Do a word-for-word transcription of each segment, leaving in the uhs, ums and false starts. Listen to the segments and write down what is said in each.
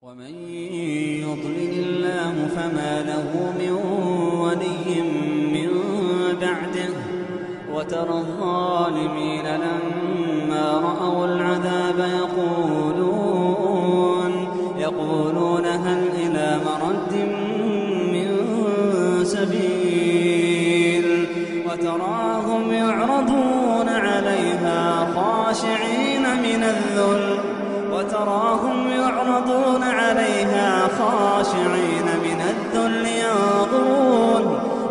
ومن يضلل الله فما له من ولي من بعده وترى الظالمين لما رأوا العذاب يقولون يقولون هل إلى مرد من سبيل وتراهم يعرضون عليها خاشعين من الذل وتراهم يعرضون عليها خاشعين من الذل ينظرون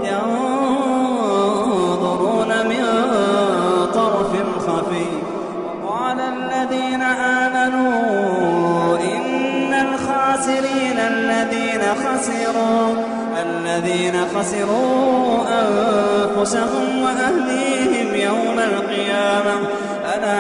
ينظرون من طرف خفي وقال الذين آمنوا إن الخاسرين الذين خسروا الذين خسروا أنفسهم وأهليهم يوم القيامة ألا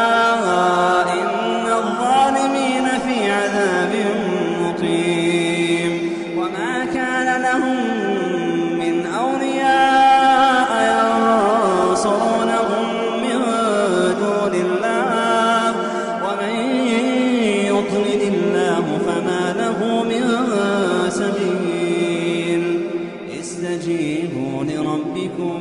إن الظالمين في عذاب مقيم وما كان لهم من أولياء ينصرونهم من دون الله ومن يضلل الله فما له من سبيل استجيبوا لربكم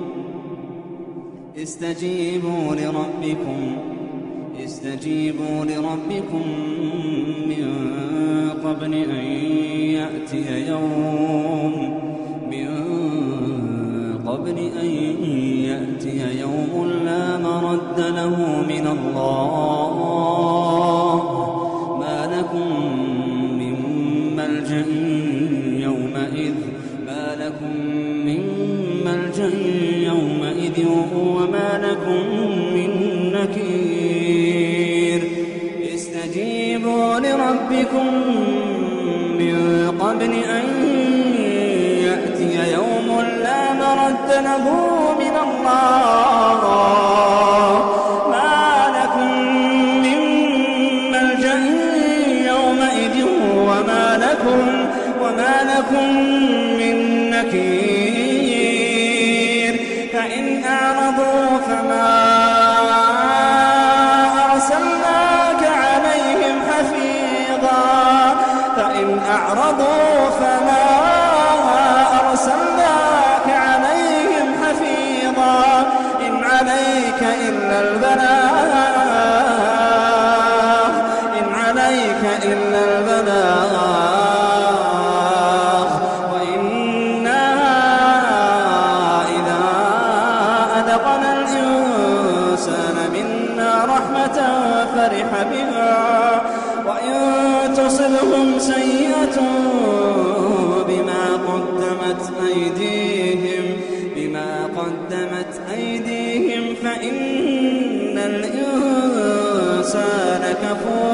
استجيبوا لربكم استجيبوا لربكم من قبل أن يأتي يوم من قبل أن يأتي يوم لا مرد له من الله ما لكم من ملجأ يومئذ ما لكم من ملجأ يومئذ وما لكم من نكير استجيبوا لربكم من قبل أن يأتي يوم لا مرد له من الله ما لكم من ملجأ يومئذ وما لكم وما لكم من نكير فإن أعرضوا فما فإن أعرضوا فما أرسلناك عليهم حفيظا إن عليك إلا البلاغ إن عليك إلا البلاغ وإنا إذا أذقنا الإنسان منا رحمة فرح بها وإن تصبهم سيئة بما قدمت أيديهم بما قدمت أيديهم فإن الإنسان كفور